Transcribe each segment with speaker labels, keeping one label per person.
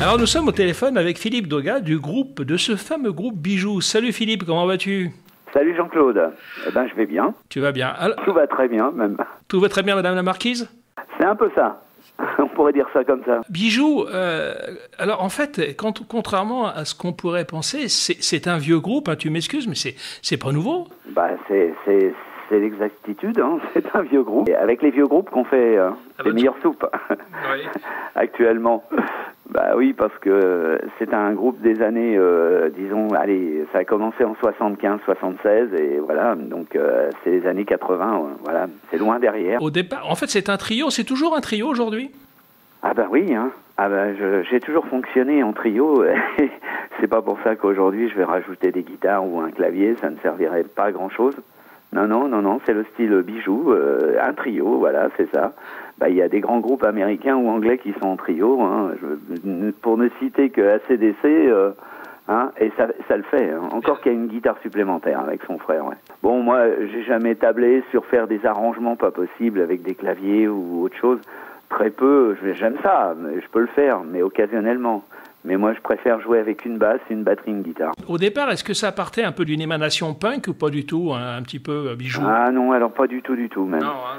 Speaker 1: Alors nous sommes au téléphone avec Philippe Doga de ce fameux groupe Bijoux. Salut Philippe, comment vas-tu?
Speaker 2: Salut Jean-Claude. Eh ben, je vais bien.
Speaker 1: Tu vas bien? Alors,
Speaker 2: tout va très bien, même.
Speaker 1: Tout va très bien, Madame la Marquise?
Speaker 2: C'est un peu ça. On pourrait dire ça comme ça.
Speaker 1: Bijoux, alors en fait, contrairement à ce qu'on pourrait penser, c'est un vieux groupe, hein, tu m'excuses, mais c'est pas nouveau.
Speaker 2: Bah, c'est l'exactitude, hein. C'est un vieux groupe. Et avec les vieux groupes qu'on fait les meilleures soupes
Speaker 1: Oui.
Speaker 2: actuellement. Bah oui, parce que c'est un groupe des années, disons, allez, ça a commencé en 75-76 et voilà, donc c'est les années 80, voilà, c'est loin derrière.
Speaker 1: Au départ, en fait, c'est un trio, c'est toujours un trio aujourd'hui?
Speaker 2: Ah bah oui, hein. Ah bah j'ai toujours fonctionné en trio. C'est pas pour ça qu'aujourd'hui je vais rajouter des guitares ou un clavier, ça ne servirait pas à grand chose. Non, c'est le style Bijoux, un trio, voilà, c'est ça. Bah, il y a des grands groupes américains ou anglais qui sont en trio, hein. Pour ne citer que AC/DC, hein, et ça le fait, hein. Encore qu'il y a une guitare supplémentaire avec son frère. Ouais. Bon, moi, j'ai jamais tablé sur faire des arrangements pas possibles avec des claviers ou autre chose. Très peu, j'aime ça, je peux le faire, mais occasionnellement. Mais moi, je préfère jouer avec une basse, une batterie, une guitare.
Speaker 1: Au départ, est-ce que ça partait un peu d'une émanation punk ou pas du tout, un petit peu Bijoux?
Speaker 2: Ah non, alors pas du tout même.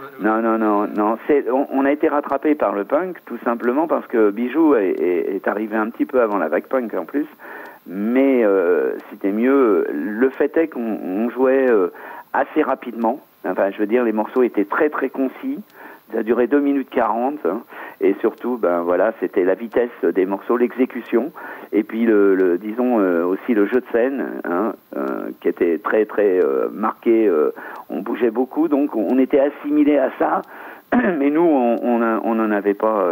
Speaker 2: Non. On a été rattrapé par le punk, tout simplement parce que Bijoux est arrivé un petit peu avant la vague punk en plus. Mais c'était mieux. Le fait est qu'on jouait assez rapidement. Enfin, je veux dire, les morceaux étaient très très concis. Ça a duré 2 minutes 40, hein, et surtout, ben voilà, c'était la vitesse des morceaux, l'exécution, et puis disons aussi le jeu de scène, hein, qui était très très marqué. On bougeait beaucoup, donc on était assimilés à ça, mais nous, on n'en avait pas.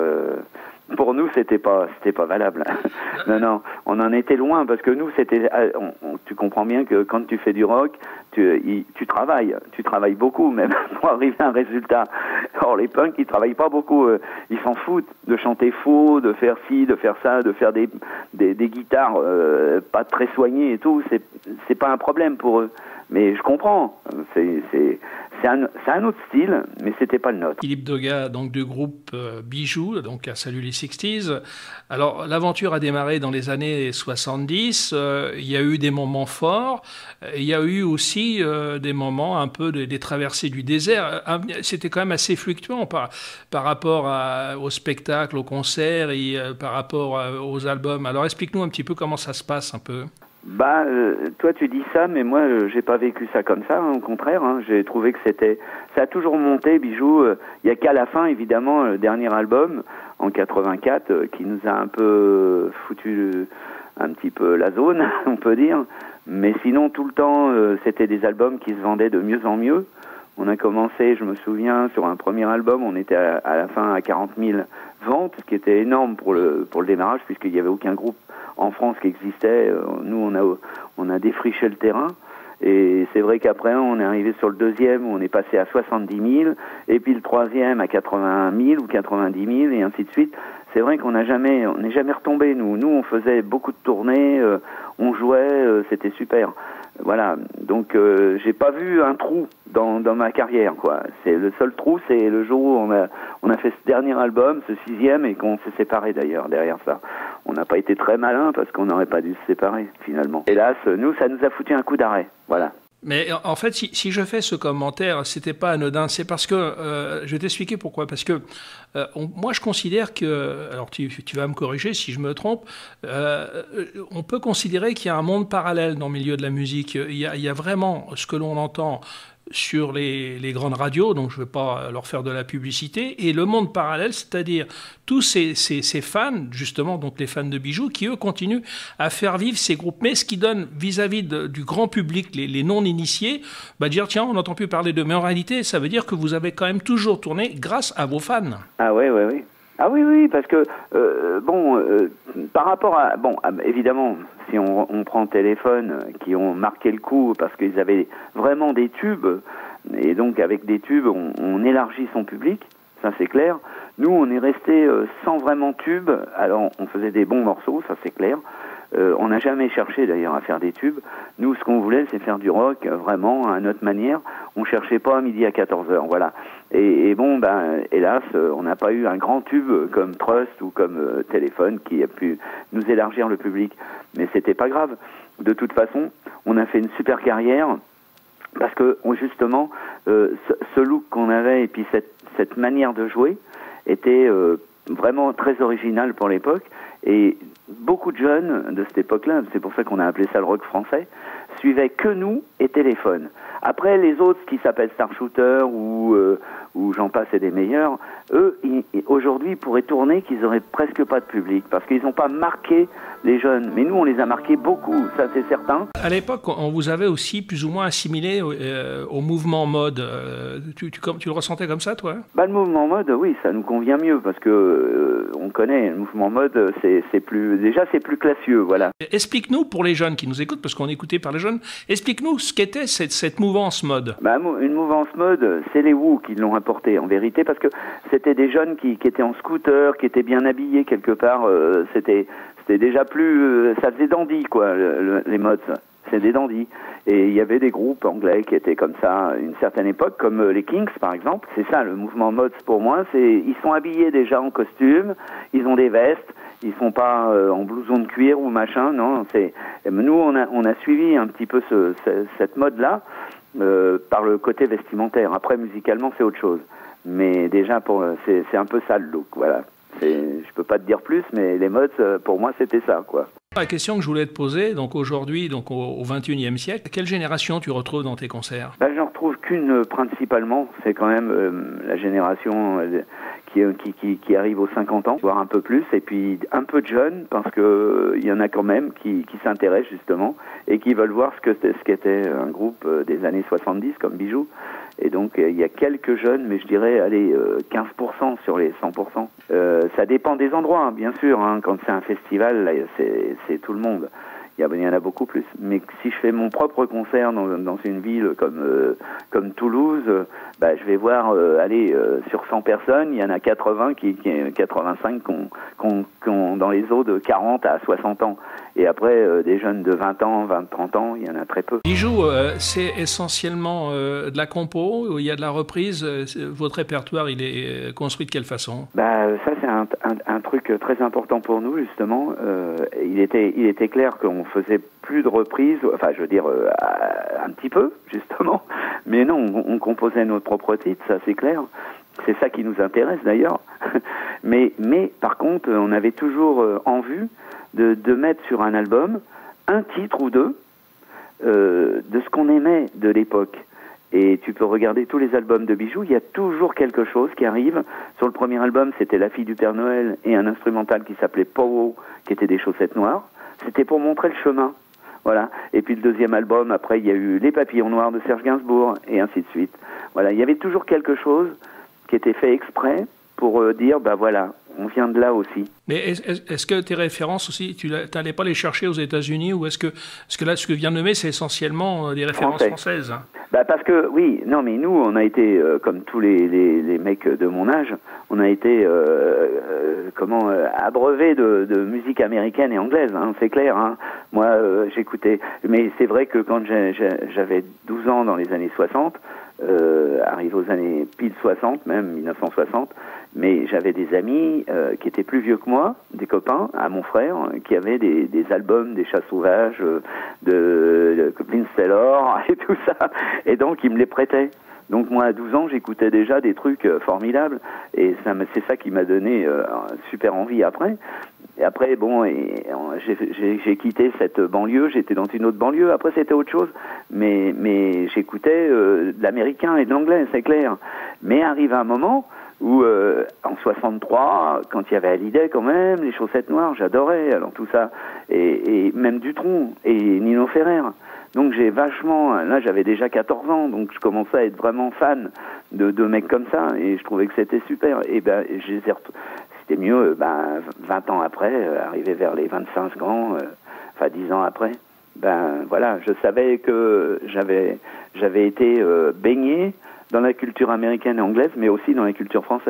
Speaker 2: Pour nous, c'était pas valable. Non, on en était loin parce que nous, c'était. Tu comprends bien que quand tu fais du rock, tu travailles beaucoup même pour arriver à un résultat. Or les punks, ils travaillent pas beaucoup. Ils s'en foutent de chanter faux, de faire ci, de faire ça, de faire des guitares pas très soignées et tout. C'est pas un problème pour eux. Mais je comprends. C'est un autre style, mais c'était pas le nôtre.
Speaker 1: Philippe Doga, donc du groupe Bijoux, donc à Salut les 60s. Alors l'aventure a démarré dans les années 70. Il y a eu des moments forts. Il y a eu aussi des moments un peu des traversées du désert. C'était quand même assez fluctuant par rapport au spectacle, aux concerts et par rapport aux albums. Alors explique-nous un petit peu comment ça se passe un peu.
Speaker 2: Bah, toi tu dis ça, mais moi j'ai pas vécu ça comme ça, hein, au contraire, hein, j'ai trouvé que ça a toujours monté, Bijoux. Il y a qu'à la fin, évidemment, le dernier album en 84 qui nous a un peu foutu un petit peu la zone, on peut dire. Mais sinon tout le temps, c'était des albums qui se vendaient de mieux en mieux. On a commencé, je me souviens, sur un premier album, on était à la fin à 40 000 ventes, ce qui était énorme pour le démarrage, puisqu'il n'y avait aucun groupe en France qui existait. Nous, on a défriché le terrain. Et c'est vrai qu'après, on est arrivé sur le deuxième, où on est passé à 70 000, et puis le troisième à 80 000 ou 90 000, et ainsi de suite. C'est vrai qu'on n'est jamais retombé, nous. Nous, on faisait beaucoup de tournées, on jouait, c'était super. Voilà, donc j'ai pas vu un trou dans ma carrière, quoi. C'est le seul trou, c'est le jour où on a fait ce dernier album, ce 6e, et qu'on s'est séparés d'ailleurs derrière ça. On n'a pas été très malin parce qu'on n'aurait pas dû se séparer finalement. Hélas, nous, ça nous a foutu un coup d'arrêt. Voilà.
Speaker 1: Mais en fait, si je fais ce commentaire, c'était pas anodin. C'est parce que je vais t'expliquer pourquoi. Parce que moi, je considère que, alors tu vas me corriger si je me trompe, on peut considérer qu'il y a un monde parallèle dans le milieu de la musique. Il y a vraiment ce que l'on entend sur les grandes radios, donc je ne vais pas leur faire de la publicité, et le monde parallèle, c'est-à-dire tous ces fans, justement, donc les fans de Bijoux, qui eux continuent à faire vivre ces groupes, mais ce qui donne vis-à-vis du grand public, les non-initiés, dire tiens, on n'entend plus parler d'eux, mais en réalité, ça veut dire que vous avez quand même toujours tourné grâce à vos fans.
Speaker 2: Ah oui. Ah oui, parce que, par rapport à... Bon, évidemment, si on prend Téléphone, qui ont marqué le coup parce qu'ils avaient vraiment des tubes, et donc avec des tubes, on élargit son public, ça c'est clair. Nous, on est resté sans vraiment tube, alors on faisait des bons morceaux, ça c'est clair. On n'a jamais cherché d'ailleurs à faire des tubes. Nous, ce qu'on voulait, c'est faire du rock vraiment à notre manière. On cherchait pas à midi à 14h, voilà. Et bon, hélas, on n'a pas eu un grand tube comme Trust ou comme Téléphone qui a pu nous élargir le public. Mais c'était pas grave. De toute façon, on a fait une super carrière parce que justement, ce look qu'on avait et puis cette manière de jouer était vraiment très original pour l'époque. Et beaucoup de jeunes de cette époque-là, c'est pour ça qu'on a appelé ça le rock français, suivaient que nous et Téléphone. Après, les autres qui s'appellent Star Shooter ou j'en passe et des meilleurs, eux, aujourd'hui, pourraient tourner qu'ils n'auraient presque pas de public parce qu'ils n'ont pas marqué les jeunes. Mais nous, on les a marqués beaucoup, ça c'est certain.
Speaker 1: À l'époque, on vous avait aussi plus ou moins assimilé au mouvement mode. Tu le ressentais comme ça, toi?
Speaker 2: Le mouvement mode, oui, ça nous convient mieux parce que on connaît le mouvement mode, c'est plus classieux, voilà.
Speaker 1: Explique-nous pour les jeunes qui nous écoutent, parce qu'on est écouté par les jeunes, explique-nous ce qu'était cette mouvance mode.
Speaker 2: Une mouvance mode, c'est les Who qui l'ont apporté en vérité, parce que c'était des jeunes qui étaient en scooter, qui étaient bien habillés quelque part. C'était déjà plus, ça faisait dandy quoi, les mods. C'est des dandys. Et il y avait des groupes anglais qui étaient comme ça à une certaine époque, comme les Kings par exemple. C'est ça le mouvement mods pour moi. Ils sont habillés déjà en costume, ils ont des vestes. Ils sont pas en blouson de cuir ou machin, non. Nous on a suivi un petit peu cette mode-là par le côté vestimentaire. Après musicalement c'est autre chose, mais déjà c'est un peu ça le look, voilà. Je peux pas te dire plus, mais les modes pour moi c'était ça, quoi.
Speaker 1: La question que je voulais te poser, donc aujourd'hui, donc au XXIe siècle, quelle génération tu retrouves dans tes concerts?
Speaker 2: J'en retrouve qu'une principalement, c'est quand même la génération qui arrive aux 50 ans, voire un peu plus, et puis un peu de jeunes, parce que il y en a quand même qui s'intéressent justement et qui veulent voir ce qu'était un groupe des années 70 comme Bijoux. Et donc il y a quelques jeunes, mais je dirais 15% sur les 100%. Ça dépend des endroits, hein, bien sûr. Hein, quand c'est un festival, là, c'est tout le monde. Il y en a beaucoup plus. Mais si je fais mon propre concert dans une ville comme Toulouse, je vais voir sur 100 personnes, il y en a 85 qui ont dans les eaux de 40 à 60 ans. Et après, des jeunes de 20 ans, 30 ans, il y en a très peu.
Speaker 1: Bijoux, c'est essentiellement de la compo, ou il y a de la reprise. Votre répertoire, il est construit de quelle façon?
Speaker 2: Ça, c'est un truc très important pour nous, justement. Il était clair qu'on faisait plus de reprises, enfin, je veux dire, un petit peu, justement. Mais non, on composait nos propres titres, ça c'est clair. C'est ça qui nous intéresse, d'ailleurs. mais par contre, on avait toujours en vue de mettre sur un album un titre ou deux de ce qu'on aimait de l'époque. Et tu peux regarder tous les albums de Bijoux, il y a toujours quelque chose qui arrive. Sur le premier album, c'était La fille du Père Noël et un instrumental qui s'appelait Pow, qui était des chaussettes noires. C'était pour montrer le chemin. Voilà. Et puis le deuxième album, après, il y a eu Les papillons noirs de Serge Gainsbourg, et ainsi de suite. Voilà. Il y avait toujours quelque chose qui était fait exprès pour dire, voilà, on vient de là aussi.
Speaker 1: Mais est-ce que tes références aussi, tu n'allais pas les chercher aux États-Unis, ou est-ce que là, ce que tu viens de nommer, c'est essentiellement des références françaises?
Speaker 2: Parce que, oui, non, mais nous, on a été, comme tous les mecs de mon âge, on a été, abreuvés de musique américaine et anglaise, hein, c'est clair. Hein. Moi, j'écoutais, mais c'est vrai que quand j'avais 12 ans dans les années 60, arrivé aux années pile 60, même 1960, mais j'avais des amis qui étaient plus vieux que moi, des copains, à mon frère, qui avaient des albums, des Chats sauvages, de Vince Taylor et tout ça, et donc ils me les prêtaient. Donc moi à 12 ans j'écoutais déjà des trucs formidables, et c'est ça qui m'a donné super envie après. Et après j'ai quitté cette banlieue, j'étais dans une autre banlieue, après c'était autre chose, mais j'écoutais de l'américain et de l'anglais, c'est clair. Mais arrive un moment où en 63, quand il y avait Hallyday quand même, les chaussettes noires, j'adorais, alors tout ça, et même Dutronc et Nino Ferrer. Donc j'ai là j'avais déjà 14 ans, donc je commençais à être vraiment fan de mecs comme ça, et je trouvais que c'était super. Et c'était mieux, 20 ans après, arrivé vers les 25 ans, 10 ans après, voilà, je savais que j'avais été baigné dans la culture américaine et anglaise, mais aussi dans la culture française.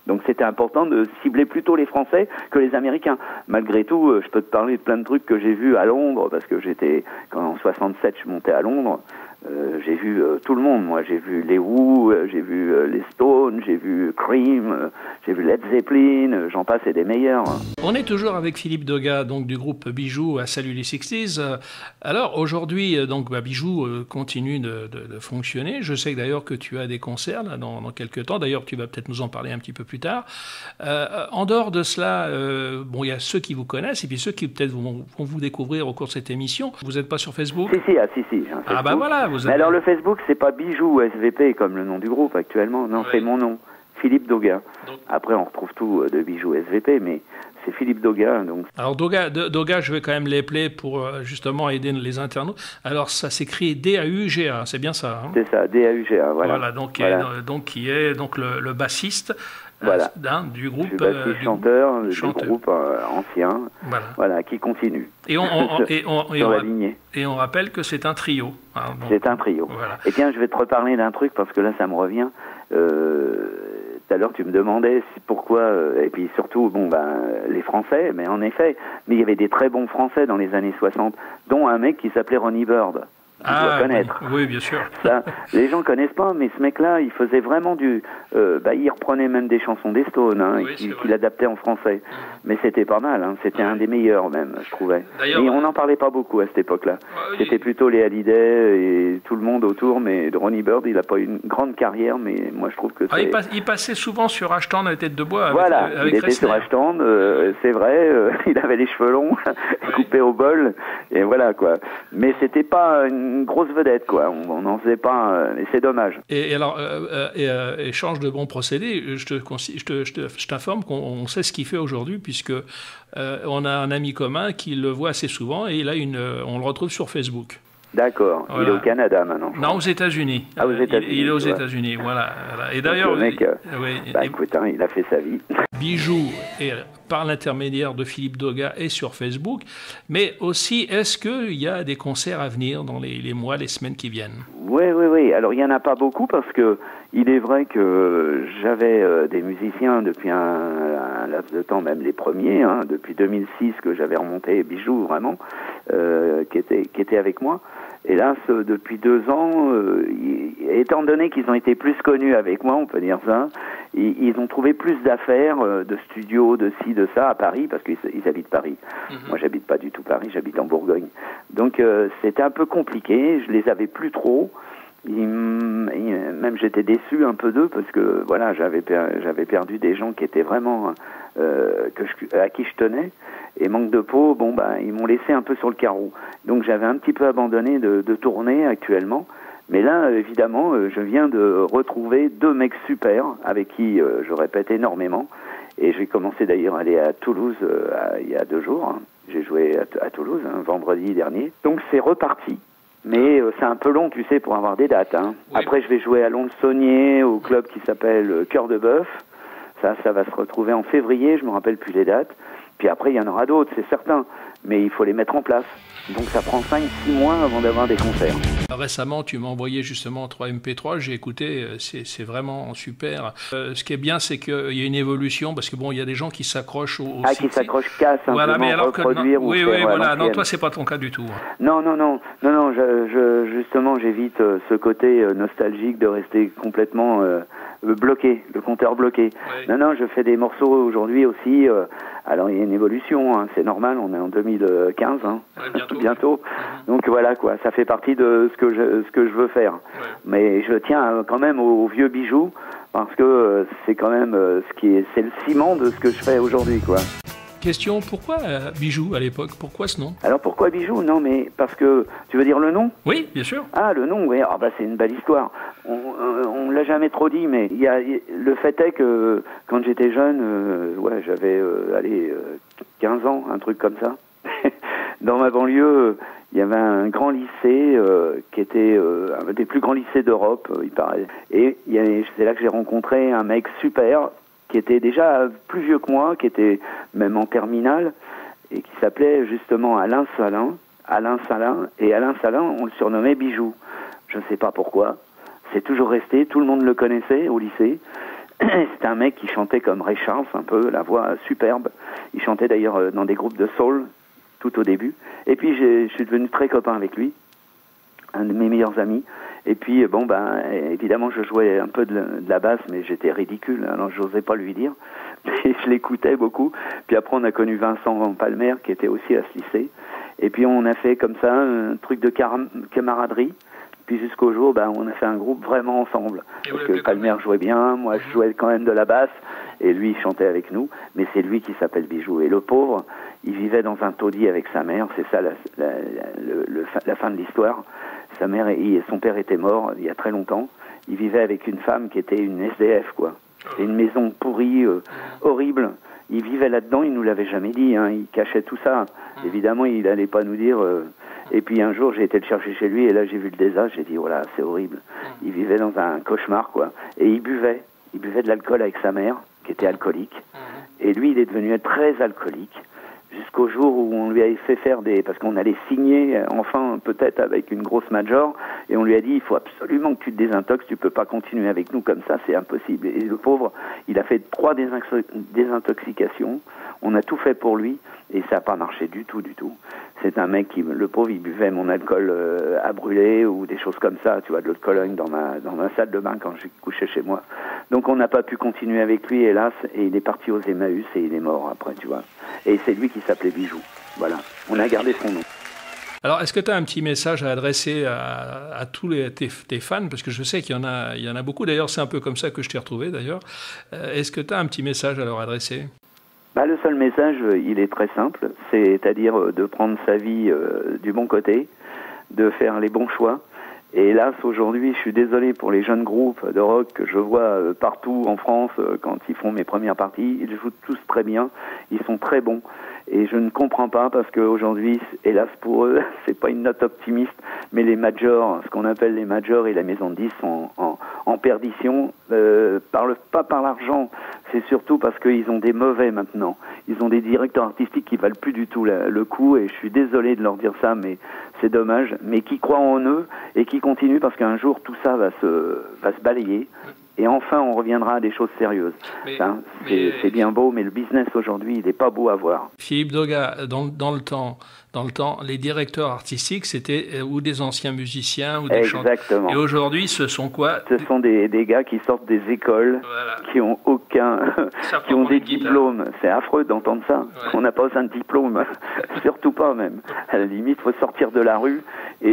Speaker 2: Donc c'était important de cibler plutôt les Français que les Américains. Malgré tout, je peux te parler de plein de trucs que j'ai vus à Londres, parce que quand en 67 je montais à Londres, j'ai vu tout le monde, moi. J'ai vu les Who, j'ai vu les Stones, j'ai vu Cream, j'ai vu Led Zeppelin, j'en passe et des meilleurs.
Speaker 1: On est toujours avec Philippe Doga, donc du groupe Bijou à Salut les 60s. Alors aujourd'hui, donc Bijou continue de fonctionner. Je sais d'ailleurs que tu as des concerts là, dans quelques temps. D'ailleurs, tu vas peut-être nous en parler un petit peu plus tard. En dehors de cela, bon, il y a ceux qui vous connaissent et puis ceux qui peut-être vont vous découvrir au cours de cette émission. Vous n'êtes pas sur Facebook?
Speaker 2: Si.
Speaker 1: Ah bah voilà.
Speaker 2: Mais alors le Facebook, c'est pas Bijou SVP comme le nom du groupe actuellement. Non, c'est mon nom, Philippe Doga. Après, on retrouve tout de Bijou SVP, mais c'est Philippe Doga. Donc.
Speaker 1: Alors Doga, je vais quand même l'épeler pour justement aider les internautes. Alors ça s'écrit D-A-U-G-A, c'est bien ça, hein?
Speaker 2: C'est ça, D-A-U-G-A, voilà.
Speaker 1: Voilà, qui est le bassiste.
Speaker 2: Voilà.
Speaker 1: Du groupe.
Speaker 2: Je suis chanteur du groupe ancien, voilà, qui continue.
Speaker 1: Et on rappelle que c'est un trio.
Speaker 2: Hein, c'est un trio. Voilà. Et tiens, je vais te reparler d'un truc parce que là, ça me revient. Tout à l'heure, tu me demandais pourquoi, et puis surtout, les Français, mais en effet, il y avait des très bons Français dans les années 60, dont un mec qui s'appelait Ronnie Bird. Tu dois connaître.
Speaker 1: Oui, bien sûr.
Speaker 2: Ça, les gens connaissent pas, mais ce mec-là, il faisait vraiment il reprenait même des chansons des Stones, qu'il adaptait en français. Mais c'était pas mal, hein. C'était un des meilleurs même, je trouvais. Et on n'en parlait pas beaucoup à cette époque-là. C'était plutôt les Hallyday et tout le monde autour, mais Ronnie Bird, il a pas eu une grande carrière, mais moi je trouve que c'est...
Speaker 1: il passait souvent sur Ashton à la tête de bois.
Speaker 2: Il était sur Ashton, c'est vrai, il avait les cheveux longs, coupés au bol, et voilà quoi. Mais c'était pas une grosse vedette, quoi. On n'en faisait pas, et c'est dommage.
Speaker 1: Et alors, échange de bons procédés, je t'informe qu'on sait ce qu'il fait aujourd'hui, puisque on a un ami commun qui le voit assez souvent, et on le retrouve sur Facebook.
Speaker 2: D'accord. Voilà. Il est au Canada maintenant.
Speaker 1: Non, aux États-Unis.
Speaker 2: Ah, aux États-Unis.
Speaker 1: Il est aux États-Unis, voilà. Et d'ailleurs,
Speaker 2: le mec, écoute, il a fait sa vie.
Speaker 1: Bijou, et par l'intermédiaire de Philippe Doga, est sur Facebook. Mais aussi, est-ce qu'il y a des concerts à venir dans les mois, les semaines qui viennent?
Speaker 2: Oui. Alors, il n'y en a pas beaucoup parce que il est vrai que j'avais des musiciens depuis un laps de temps, même les premiers, depuis 2006 que j'avais remonté Bijou, vraiment, qui étaient avec moi. Hélas, depuis 2 ans, étant donné qu'ils ont été plus connus avec moi, on peut dire ça, ils ont trouvé plus d'affaires, de studios, de ci, de ça, à Paris, parce qu'ils habitent Paris. Moi, j'habite pas du tout Paris, j'habite en Bourgogne. Donc, c'était un peu compliqué, je les avais plus trop. Même j'étais déçu un peu d'eux, parce que, voilà, j'avais perdu des gens qui étaient vraiment... à qui je tenais. Et manque de peau, ils m'ont laissé un peu sur le carreau. Donc j'avais un petit peu abandonné de tourner actuellement. Mais là, évidemment, je viens de retrouver 2 mecs super avec qui je répète énormément. Et j'ai commencé d'ailleurs à aller à Toulouse il y a 2 jours. J'ai joué à Toulouse, vendredi dernier. Donc c'est reparti. Mais c'est un peu long, tu sais, pour avoir des dates. Oui. Après, je vais jouer à Lons-Saunier, au club qui s'appelle Cœur de Bœuf. Ça va se retrouver en février, je ne me rappelle plus les dates. Puis après, il y en aura d'autres, c'est certain. Mais il faut les mettre en place. Donc ça prend 5-6 mois avant d'avoir des concerts.
Speaker 1: Récemment, tu m'as envoyé justement 3 MP3, j'ai écouté, c'est vraiment super. Ce qui est bien, c'est qu'il y a une évolution, parce que il y a des gens qui s'accrochent au
Speaker 2: qui s'accrochent qu'à simplement reproduire ou faire
Speaker 1: voilà. Non, toi, c'est pas ton cas du tout.
Speaker 2: Non, justement, j'évite ce côté nostalgique de rester complètement bloqué, le compteur bloqué. Oui. Non, je fais des morceaux aujourd'hui aussi. Alors, il y a une évolution, c'est normal, on est en 2015, bientôt. Donc voilà, quoi, ça fait partie de ce que je veux faire. Ouais. Mais je tiens quand même au vieux Bijou, parce que c'est quand même c'est le ciment de ce que je fais aujourd'hui, quoi.
Speaker 1: Question, pourquoi Bijou à l'époque? Pourquoi ce nom?
Speaker 2: Alors pourquoi Bijou? Non, mais parce que... Tu veux dire le nom?
Speaker 1: Oui, bien sûr.
Speaker 2: Ah, le nom, oui. C'est une belle histoire. On l'a jamais trop dit, mais le fait est que quand j'étais jeune, j'avais 15 ans, un truc comme ça. Dans ma banlieue, il y avait un grand lycée qui était un des plus grands lycées d'Europe, il paraît. Et c'est là que j'ai rencontré un mec super, qui était déjà plus vieux que moi, qui était même en terminale, et qui s'appelait justement Alain Salin. Et Alain Salin, on le surnommait Bijou. Je ne sais pas pourquoi. C'est toujours resté, tout le monde le connaissait au lycée. C'était un mec qui chantait comme Ray Charles, un peu, la voix superbe. Il chantait d'ailleurs dans des groupes de soul, tout au début. Et puis je suis devenu très copain avec lui, un de mes meilleurs amis. Et puis évidemment je jouais un peu de la basse, mais j'étais ridicule, alors je n'osais pas lui dire. Et je l'écoutais beaucoup. Puis après on a connu Vincent Palmer, qui était aussi à ce lycée. Et puis on a fait comme ça un truc de camaraderie. Puis jusqu'au jour, on a fait un groupe vraiment ensemble. Parce que Palmer jouait bien, moi je jouais quand même de la basse, et lui il chantait avec nous. Mais c'est lui qui s'appelle Bijou. Et le pauvre, il vivait dans un taudis avec sa mère, c'est ça la fin de l'histoire. Sa mère et son père étaient morts il y a très longtemps. Il vivait avec une femme qui était une SDF, quoi. C'était une maison pourrie, horrible. Il vivait là-dedans, il nous l'avait jamais dit, hein. Il cachait tout ça. Évidemment, il n'allait pas nous dire... Et puis un jour, j'ai été le chercher chez lui, et là j'ai vu le désastre, j'ai dit, voilà, c'est horrible. Il vivait dans un cauchemar, quoi. Et il buvait de l'alcool avec sa mère, qui était alcoolique. Et lui, il est devenu très alcoolique, jusqu'au jour où on lui avait fait faire parce qu'on allait signer, enfin, peut-être avec une grosse major, et on lui a dit, il faut absolument que tu te désintoxes, tu peux pas continuer avec nous comme ça, c'est impossible. Et le pauvre, il a fait 3 désintoxications, on a tout fait pour lui, et ça n'a pas marché du tout. C'est un mec le pauvre, il buvait mon alcool à brûler ou des choses comme ça, tu vois, de l'eau de Cologne dans ma salle de bain quand je couchais chez moi. Donc on n'a pas pu continuer avec lui, hélas, et il est parti aux Emmaüs et il est mort après, tu vois. Et c'est lui qui s'appelait Bijou. Voilà, on a gardé son nom.
Speaker 1: Alors, est-ce que tu as un petit message à adresser à tous tes fans? Parce que je sais qu'il y en a beaucoup. D'ailleurs, c'est un peu comme ça que je t'ai retrouvé, d'ailleurs. Est-ce que tu as un petit message à leur adresser?
Speaker 2: Le seul message, il est très simple, c'est-à-dire de prendre sa vie du bon côté, de faire les bons choix. Et hélas, aujourd'hui, je suis désolé pour les jeunes groupes de rock que je vois partout en France quand ils font mes premières parties. Ils jouent tous très bien, ils sont très bons. Et je ne comprends pas parce qu'aujourd'hui, hélas pour eux, c'est pas une note optimiste, mais les majors, ce qu'on appelle les majors et la maison de 10 sont en perdition, pas par l'argent, c'est surtout parce qu'ils ont des mauvais maintenant. Ils ont des directeurs artistiques qui valent plus du tout le coup, et je suis désolé de leur dire ça, mais c'est dommage, mais qui croient en eux et qui continuent parce qu'un jour tout ça va se balayer. Et enfin, on reviendra à des choses sérieuses. C'est bien beau, mais le business aujourd'hui, il n'est pas beau à voir.
Speaker 1: Philippe Doga, dans le temps, les directeurs artistiques, c'était ou des anciens musiciens ou des chanteurs.
Speaker 2: Exactement.
Speaker 1: Et aujourd'hui, ce sont quoi?
Speaker 2: Ce sont des gars qui sortent des écoles, qui ont qui ont des diplômes. C'est affreux d'entendre ça. Ouais. On n'a pas besoin de diplôme, surtout pas même. À la limite, il faut sortir de la rue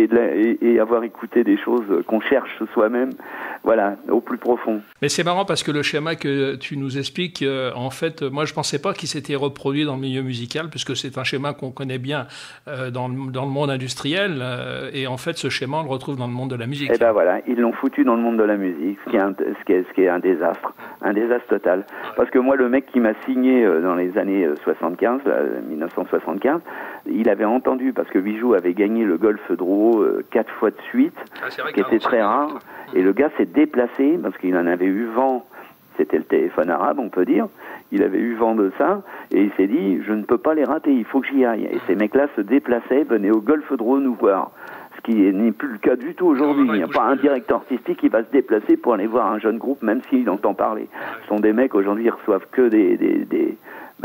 Speaker 2: et avoir écouté des choses qu'on cherche soi-même, voilà, au plus profond.
Speaker 1: Mais c'est marrant parce que le schéma que tu nous expliques, en fait, moi je pensais pas qu'il s'était reproduit dans le milieu musical, puisque c'est un schéma qu'on connaît bien dans le monde industriel, et en fait ce schéma on le retrouve dans le monde de la musique.
Speaker 2: Et voilà, ils l'ont foutu dans le monde de la musique, ce qui est un désastre total. Parce que moi, le mec qui m'a signé dans les années 75, 1975, il avait entendu, parce que Bijou avait gagné le Golf Draw 4 fois de suite, qui était très rare, et le gars s'est déplacé, parce qu'il en avait eu vent, c'était le téléphone arabe, on peut dire, il avait eu vent de ça, et il s'est dit, je ne peux pas les rater, il faut que j'y aille. Et ces mecs-là se déplaçaient, venaient au Golf Draw nous voir. Ce qui n'est plus le cas du tout aujourd'hui. Il n'y a pas un directeur artistique qui va se déplacer pour aller voir un jeune groupe, même s'il entend parler. Ce sont des mecs, aujourd'hui, ils reçoivent que des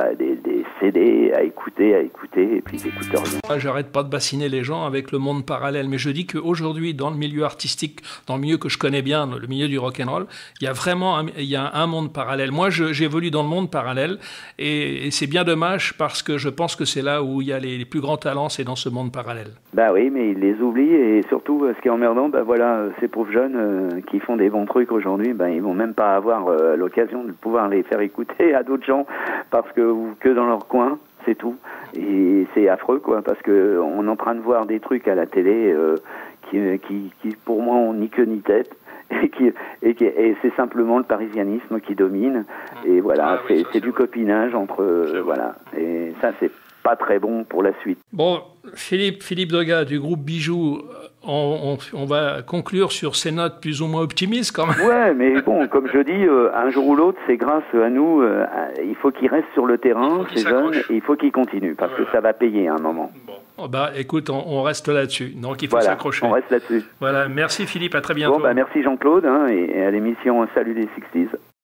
Speaker 2: CD à écouter, et puis ils n'écoutent rien.
Speaker 1: J'arrête pas de bassiner les gens avec le monde parallèle, mais je dis qu'aujourd'hui, dans le milieu artistique, dans le milieu que je connais bien, le milieu du rock'n'roll, il y a vraiment un monde parallèle. Moi, j'évolue dans le monde parallèle, et c'est bien dommage parce que je pense que c'est là où il y a les plus grands talents, c'est dans ce monde parallèle.
Speaker 2: Oui, mais ils les oublient, et surtout, ce qui est emmerdant, ces pauvres jeunes qui font des bons trucs aujourd'hui, ils vont même pas avoir l'occasion de pouvoir les faire écouter à d'autres gens, parce que dans leur coin, c'est tout. Et c'est affreux, quoi, parce que on est en train de voir des trucs à la télé qui pour moi ont ni queue ni tête, et c'est simplement le parisianisme qui domine. Et voilà, c'est du copinage entre voilà. Et ça, c'est pas très bon pour la suite.
Speaker 1: Bon, Philippe Doga du groupe Bijou, on va conclure sur ces notes plus ou moins optimistes quand même.
Speaker 2: Ouais, mais bon, comme je dis, un jour ou l'autre, c'est grâce à nous. Il faut qu'ils restent sur le terrain, ces jeunes, et il faut qu'ils continuent, parce que ça va payer à un moment.
Speaker 1: Bon. Écoute, on reste là-dessus. Donc il faut s'accrocher.
Speaker 2: On reste là-dessus.
Speaker 1: Voilà, merci Philippe, à très bientôt.
Speaker 2: Bon, merci Jean-Claude, et à l'émission Salut les 60s.